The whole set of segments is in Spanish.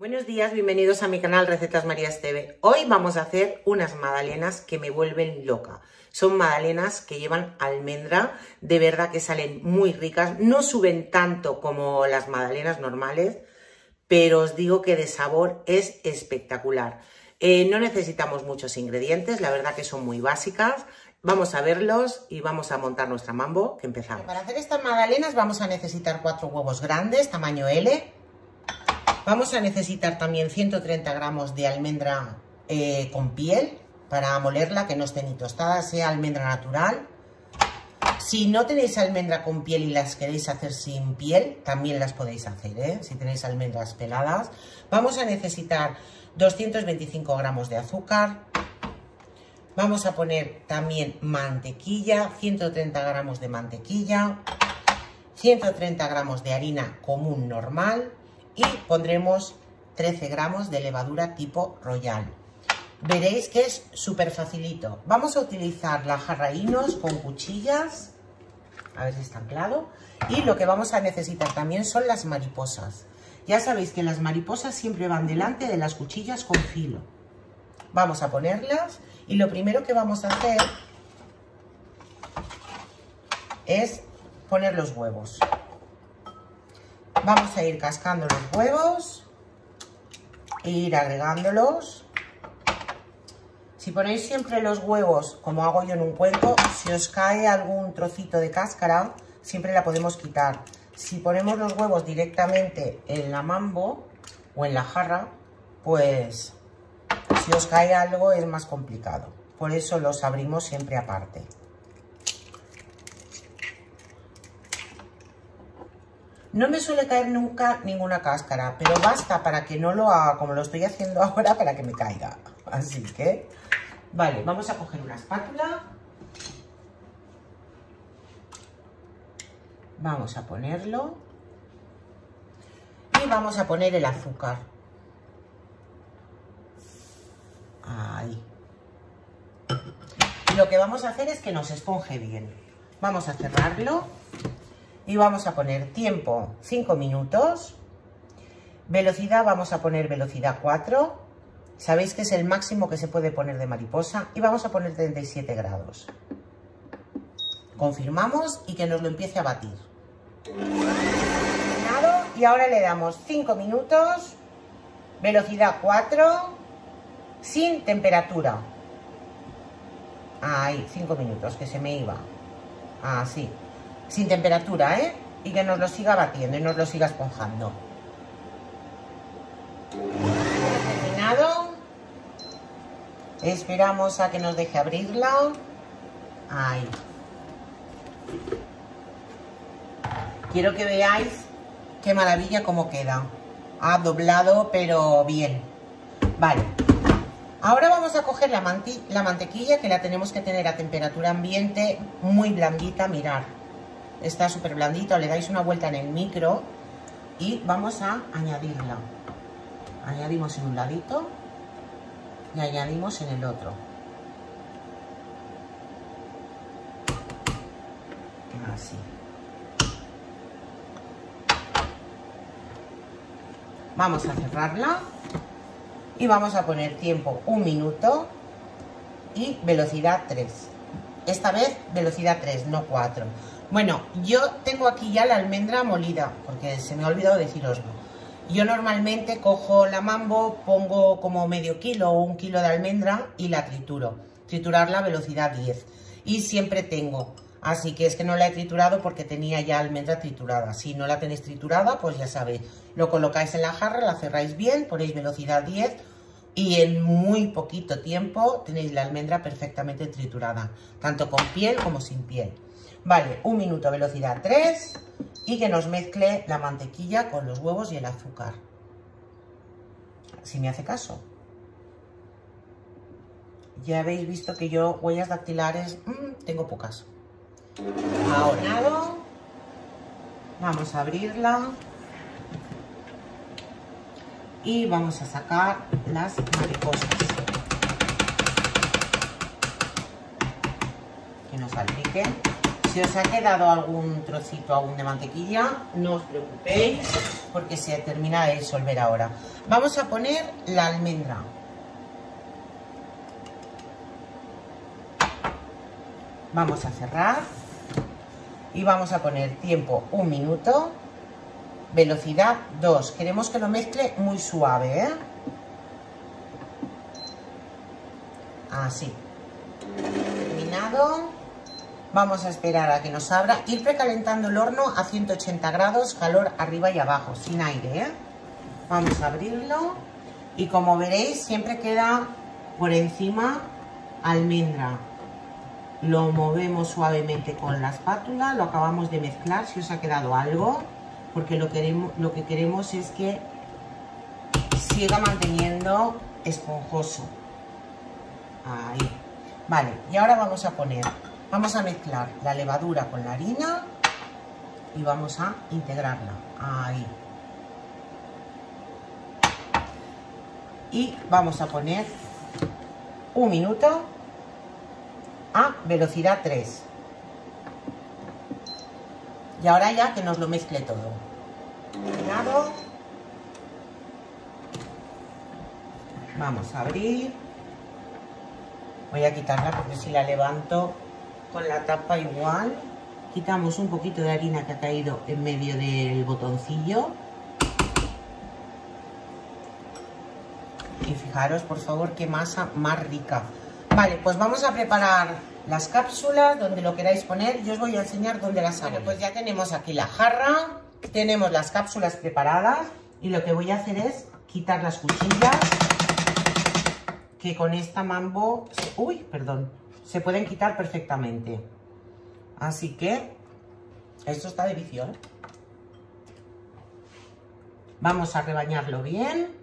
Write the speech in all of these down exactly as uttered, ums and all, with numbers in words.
Buenos días, bienvenidos a mi canal Recetas Marías T V. Hoy vamos a hacer unas magdalenas que me vuelven loca. Son magdalenas que llevan almendra, de verdad que salen muy ricas. No suben tanto como las magdalenas normales, pero os digo que de sabor es espectacular. Eh, no necesitamos muchos ingredientes, la verdad que son muy básicas. Vamos a verlos y vamos a montar nuestra mambo, que empezamos. Para hacer estas magdalenas vamos a necesitar cuatro huevos grandes, tamaño L. Vamos a necesitar también ciento treinta gramos de almendra eh, con piel para molerla, que no esté ni tostada, sea almendra natural. Si no tenéis almendra con piel y las queréis hacer sin piel, también las podéis hacer, ¿eh? Si tenéis almendras peladas. Vamos a necesitar doscientos veinticinco gramos de azúcar. Vamos a poner también mantequilla, ciento treinta gramos de mantequilla, ciento treinta gramos de harina común normal. Y pondremos trece gramos de levadura tipo Royal. Veréis que es súper facilito. Vamos a utilizar la jarra Inox con cuchillas. A ver si está anclado. Y lo que vamos a necesitar también son las mariposas. Ya sabéis que las mariposas siempre van delante de las cuchillas con filo. Vamos a ponerlas. Y lo primero que vamos a hacer es poner los huevos. Vamos a ir cascando los huevos e ir agregándolos. Si ponéis siempre los huevos, como hago yo en un cuenco, si os cae algún trocito de cáscara, siempre la podemos quitar. Si ponemos los huevos directamente en la mambo o en la jarra, pues si os cae algo es más complicado. Por eso los abrimos siempre aparte. No me suele caer nunca ninguna cáscara, pero basta para que no lo haga como lo estoy haciendo ahora para que me caiga. Así que, vale, vamos a coger una espátula. Vamos a ponerlo. Y vamos a poner el azúcar. Ahí. Y lo que vamos a hacer es que nos esponje bien. Vamos a cerrarlo. Y vamos a poner tiempo cinco minutos, velocidad vamos a poner velocidad cuatro, sabéis que es el máximo que se puede poner de mariposa, y vamos a poner treinta y siete grados. Confirmamos y que nos lo empiece a batir. Y ahora le damos cinco minutos, velocidad cuatro, sin temperatura. Ahí, cinco minutos, que se me iba. Así. Sin temperatura, ¿eh? Y que nos lo siga batiendo y nos lo siga esponjando. Terminado. Esperamos a que nos deje abrirla. Ahí. Quiero que veáis qué maravilla cómo queda. Ha doblado, pero bien. Vale. Ahora vamos a coger la, manti la mantequilla, que la tenemos que tener a temperatura ambiente, muy blandita, mirad. Está súper blandito, le dais una vuelta en el micro y vamos a añadirla. Añadimos en un ladito y añadimos en el otro. Así. Vamos a cerrarla y vamos a poner tiempo un minuto y velocidad tres. Esta vez velocidad tres, no cuatro. Bueno, yo tengo aquí ya la almendra molida, porque se me ha olvidado deciroslo. Yo normalmente cojo la mambo, pongo como medio kilo o un kilo de almendra y la trituro. Triturarla a velocidad diez. Y siempre tengo. Así que es que no la he triturado porque tenía ya almendra triturada. Si no la tenéis triturada, pues ya sabéis. Lo colocáis en la jarra, la cerráis bien, ponéis velocidad diez. Y en muy poquito tiempo tenéis la almendra perfectamente triturada. Tanto con piel como sin piel. Vale, un minuto, velocidad tres, y que nos mezcle la mantequilla con los huevos y el azúcar. Si me hace caso. Ya habéis visto que yo huellas dactilares mmm, tengo pocas. Ahora vamos a abrirla y vamos a sacar las mariposas. Que no salpiquen. Si os ha quedado algún trocito aún de mantequilla, no os preocupéis porque se termina de disolver ahora. Vamos a poner la almendra. Vamos a cerrar y vamos a poner tiempo un minuto, velocidad dos. Queremos que lo mezcle muy suave, ¿eh? Así. Terminado. Vamos a esperar a que nos abra. Ir precalentando el horno a ciento ochenta grados, calor arriba y abajo, sin aire, ¿eh? Vamos a abrirlo y como veréis siempre queda por encima almendra. Lo movemos suavemente con la espátula, lo acabamos de mezclar si os ha quedado algo, porque lo, queremos, lo que queremos es que siga manteniendo esponjoso. Ahí. Vale, y ahora vamos a poner, vamos a mezclar la levadura con la harina y vamos a integrarla. Ahí. Y vamos a poner un minuto a velocidad tres. Y ahora ya que nos lo mezcle todo. Terminado. Vamos a abrir. Voy a quitarla porque si la levanto con la tapa igual. Quitamos un poquito de harina que ha caído en medio del botoncillo. Y fijaros, por favor, qué masa más rica. Vale, pues vamos a preparar las cápsulas donde lo queráis poner. Yo os voy a enseñar dónde las hago. Bueno, pues ya tenemos aquí la jarra, tenemos las cápsulas preparadas y lo que voy a hacer es quitar las cuchillas, que con esta Mambo, uy, perdón, se pueden quitar perfectamente. Así que esto está de vicio, ¿eh? Vamos a rebañarlo bien.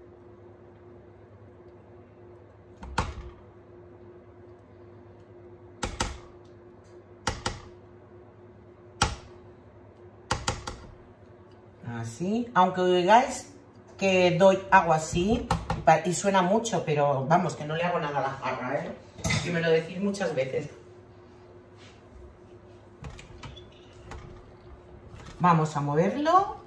Así, aunque oigáis que doy agua así y suena mucho, pero vamos, que no le hago nada a la jarra, ¿eh? Y me lo decís muchas veces. Vamos a moverlo.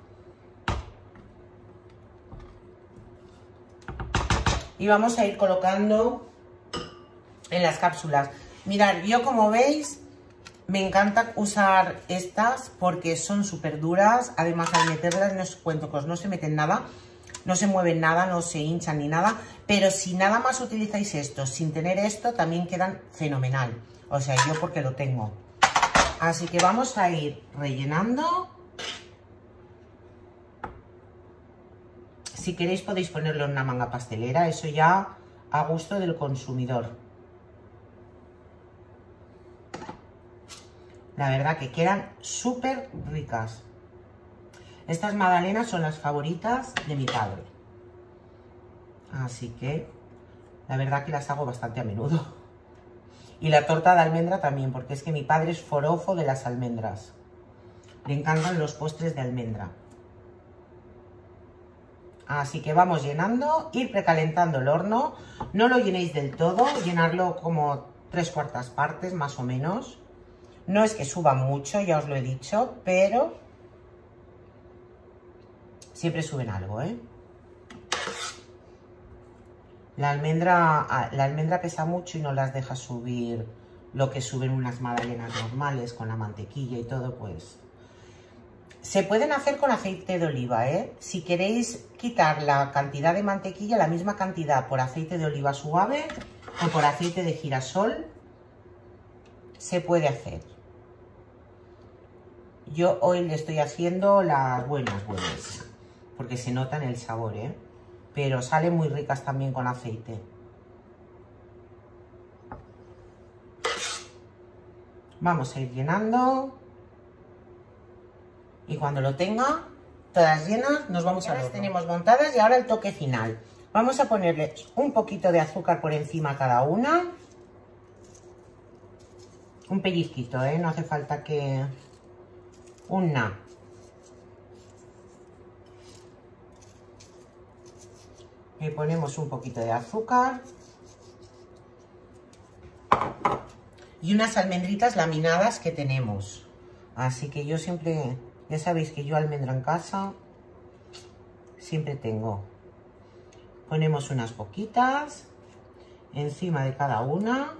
Y vamos a ir colocando en las cápsulas. Mirad, yo como veis, me encanta usar estas porque son súper duras. Además, al meterlas, no os cuento que no se meten nada, no se mueven nada, no se hinchan ni nada. Pero si nada más utilizáis esto, sin tener esto, también quedan fenomenal. O sea, yo porque lo tengo. Así que vamos a ir rellenando. Si queréis podéis ponerlo en una manga pastelera, eso ya a gusto del consumidor. La verdad que quedan súper ricas. Estas magdalenas son las favoritas de mi padre. Así que la verdad que las hago bastante a menudo. Y la torta de almendra también, porque es que mi padre es forofo de las almendras. Le encantan los postres de almendra. Así que vamos llenando, ir precalentando el horno. No lo llenéis del todo, llenarlo como tres cuartas partes más o menos. No es que suba mucho, ya os lo he dicho, pero siempre suben algo, ¿eh? La almendra, la almendra pesa mucho y no las deja subir lo que suben unas magdalenas normales con la mantequilla y todo, pues. Se pueden hacer con aceite de oliva, ¿eh? Si queréis quitar la cantidad de mantequilla, la misma cantidad por aceite de oliva suave o por aceite de girasol, se puede hacer. Yo hoy le estoy haciendo las buenas, buenas, porque se nota en el sabor, ¿eh? Pero salen muy ricas también con aceite. Vamos a ir llenando. Y cuando lo tenga todas llenas, nos vamos a ver. Las tenemos montadas y ahora el toque final. Vamos a ponerle un poquito de azúcar por encima a cada una. Un pellizquito, ¿eh? No hace falta que... Una. Le ponemos un poquito de azúcar. y unas almendritas laminadas que tenemos. Así que yo siempre, ya sabéis que yo almendra en casa siempre tengo. Ponemos unas poquitas encima de cada una.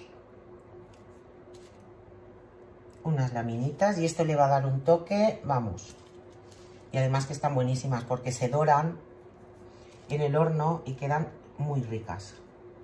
Unas laminitas y esto le va a dar un toque, vamos. Y además que están buenísimas porque se doran en el horno y quedan muy ricas.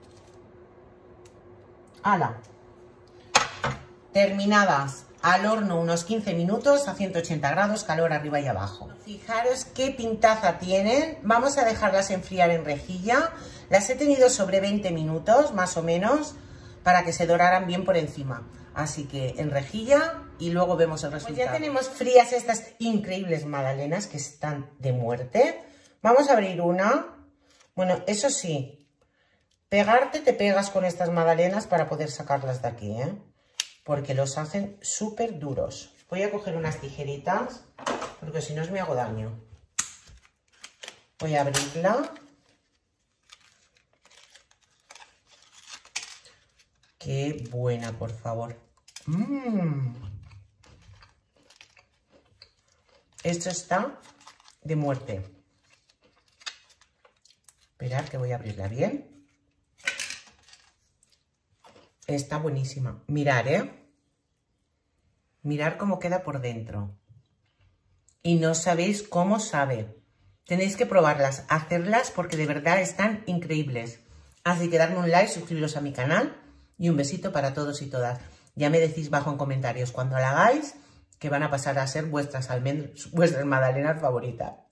¡Hala! Terminadas. Al horno unos quince minutos a ciento ochenta grados, calor arriba y abajo. Fijaros qué pintaza tienen. Vamos a dejarlas enfriar en rejilla. Las he tenido sobre veinte minutos, más o menos, para que se doraran bien por encima. Así que en rejilla y luego vemos el resultado. Pues ya tenemos frías estas increíbles magdalenas que están de muerte. Vamos a abrir una. Bueno, eso sí, pegarte te pegas con estas magdalenas para poder sacarlas de aquí, ¿eh? Porque los hacen súper duros. Voy a coger unas tijeritas, porque si no os me hago daño. Voy a abrirla. Qué buena, por favor. Mmm. Esto está de muerte. Esperad que voy a abrirla bien. Está buenísima. Mirad, ¿eh? Mirad cómo queda por dentro. Y no sabéis cómo sabe. Tenéis que probarlas, hacerlas porque de verdad están increíbles. Así que darme un like, suscribiros a mi canal y un besito para todos y todas. Ya me decís bajo en comentarios cuando la hagáis que van a pasar a ser vuestras almendras, vuestras magdalenas favoritas.